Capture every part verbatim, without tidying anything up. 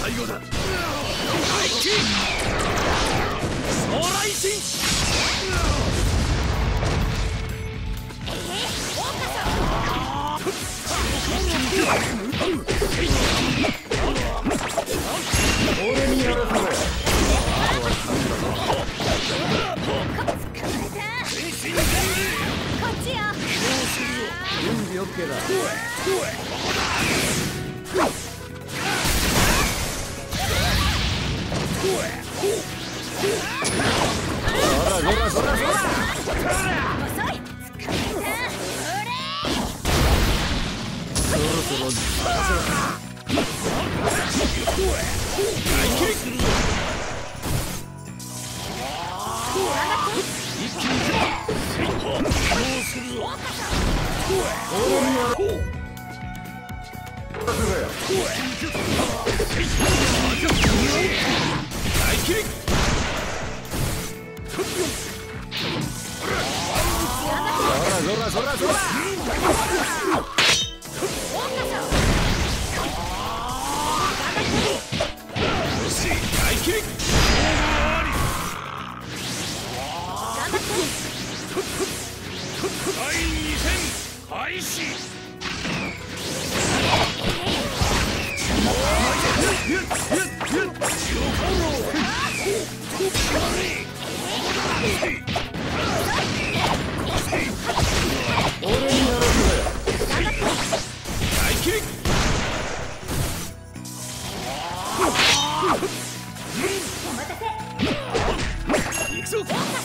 最後だ。大気総雷神。俺にやらせろ。 こっちよ。 準備オッケーだ。そらそらそらそら。 遅い。 そろそろ任せろ。大切するぞ。一気にどうするぞ。俺にやろう。大切。そらそらそら。大切。第二戦開始。俺にやらせろ。大切。行くぞ。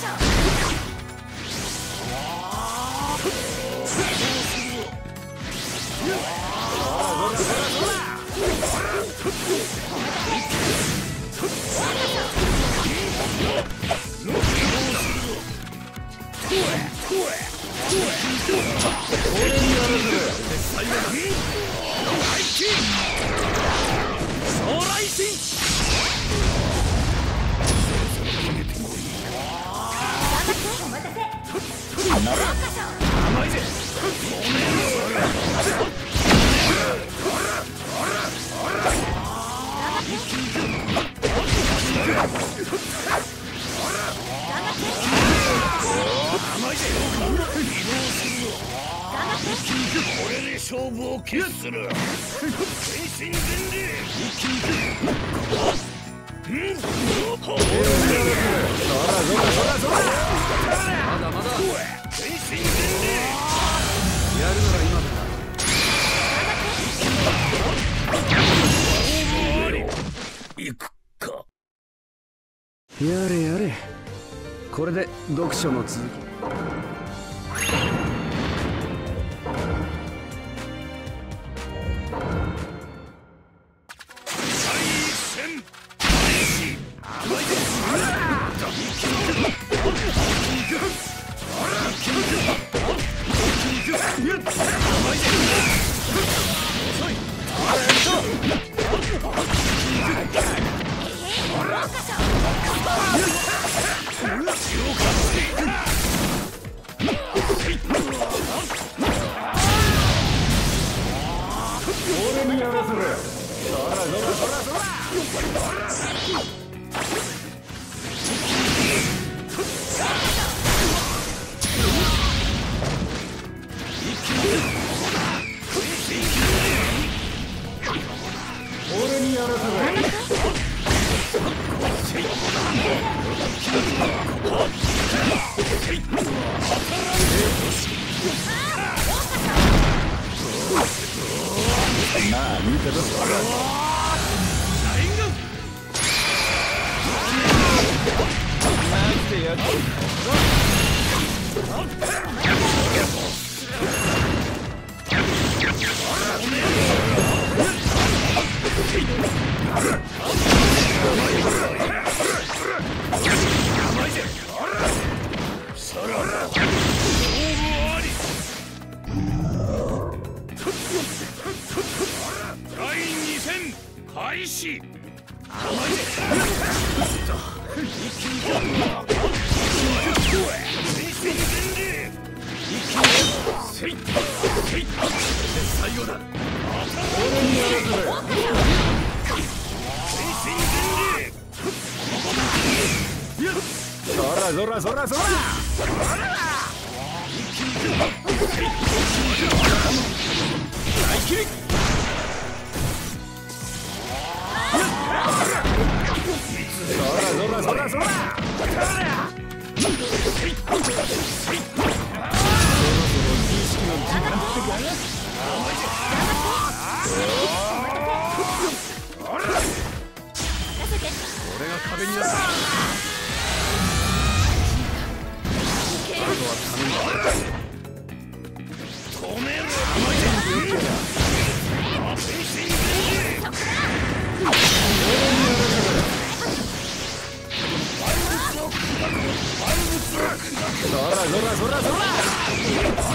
これで勝負を決する。全身全霊一気にいく。うんそらそらそら。まだまだ全身全霊やるなら今だ。勝負あり。行くか。やれやれ。これで読書の続き。俺にやらせろよ。そらそらそらそら。俺にやらせろよ。まあいいけど。なんてやつ。第二戦開始。最後だ。俺にやらせろよ。 らそらそらそら。大切り。そらそらそらそら。俺が壁になった。あとは頼んだ。 止めろ。そらそらそらそら。